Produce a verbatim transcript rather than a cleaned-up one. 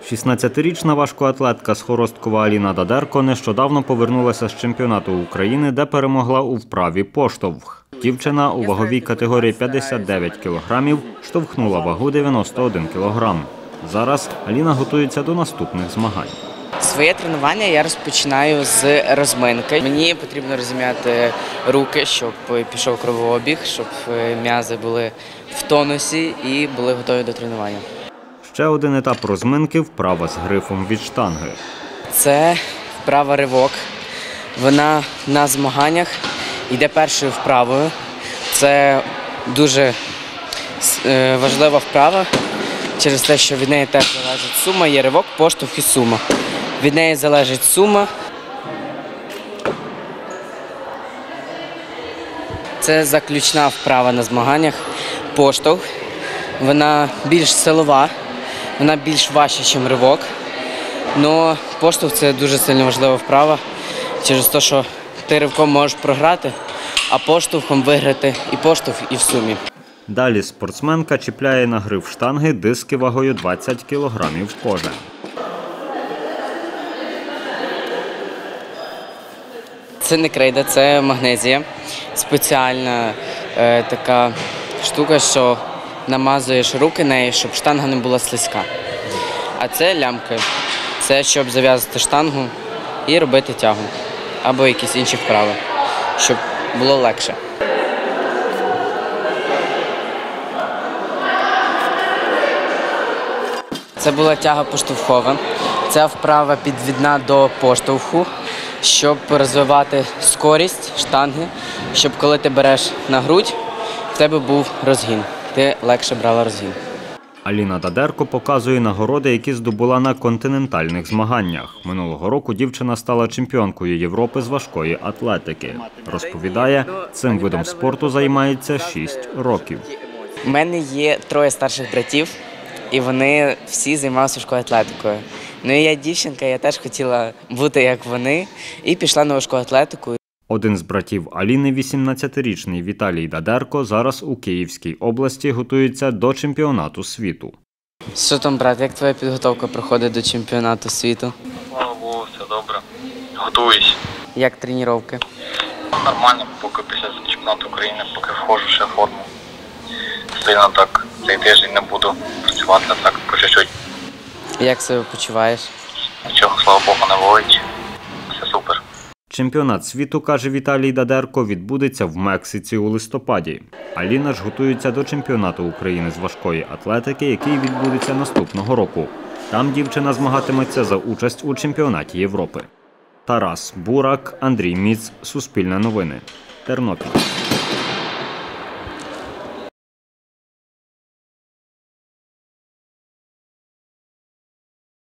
шістнадцятирічна важкоатлетка з Хоросткова Аліна Дадерко нещодавно повернулася з чемпіонату України, де перемогла у вправі поштовх. Дівчина у ваговій категорії п'ятдесят дев'ять кілограмів штовхнула вагу дев'яносто один кілограм. Зараз Аліна готується до наступних змагань. Своє тренування я розпочинаю з розминки. Мені потрібно розім'яти руки, щоб пішов кровообіг, щоб м'язи були в тонусі і були готові до тренування. Ще один етап розминки – вправа з грифом від штанги. Це вправа ривок. Вона на змаганнях йде першою вправою. Це дуже важлива вправа, через те, що від неї теж залежить сума, є ривок, поштовх і сума. Від неї залежить сума. Це заключна вправа на змаганнях. Поштовх. Вона більш силова, вона більш важча, ніж ривок. Але поштовх – це дуже сильно важлива вправа, через те, що ти ривком можеш програти, а поштовхом виграти і поштовх, і в сумі. Далі спортсменка чіпляє на гриф штанги диски вагою двадцять кілограмів кожен. Це не крейда, це магнезія. Спеціальна е, така штука, що намазуєш руки нею, щоб штанга не була слизька. А це лямки. Це щоб зав'язати штангу і робити тягу. Або якісь інші вправи, щоб було легше. Це була тяга поштовхова. Ця вправа підвідна до поштовху, щоб розвивати скорість штанги, щоб коли ти береш на грудь, в тебе був розгін. Ти легше брала розгін. Аліна Дадерко показує нагороди, які здобула на континентальних змаганнях. Минулого року дівчина стала чемпіонкою Європи з важкої атлетики. Розповідає, цим видом спорту займається шість років. У мене є троє старших братів, і вони всі займалися важкою атлетикою. Ну і я дівчинка, я теж хотіла бути як вони, і пішла на важку атлетику. Один з братів Аліни, вісімнадцятирічний Віталій Дадерко, зараз у Київській області готується до чемпіонату світу. Що там, брат, як твоя підготовка проходить до чемпіонату світу? Слава Богу, все добре. Готуюсь. Як тренування? Нормально, поки після чемпіонату України, поки входжу ще в форму. Сильно так цей тиждень не буду працювати, так по чуть-чуть. Як себе почуваєш? Нічого, слава Богу, не болить. Все супер. Чемпіонат світу, каже Віталій Дадерко, відбудеться в Мексиці у листопаді. Аліна ж готується до чемпіонату України з важкої атлетики, який відбудеться наступного року. Там дівчина змагатиметься за участь у чемпіонаті Європи. Тарас Бурак, Андрій Міц, Суспільне новини, Тернопіль.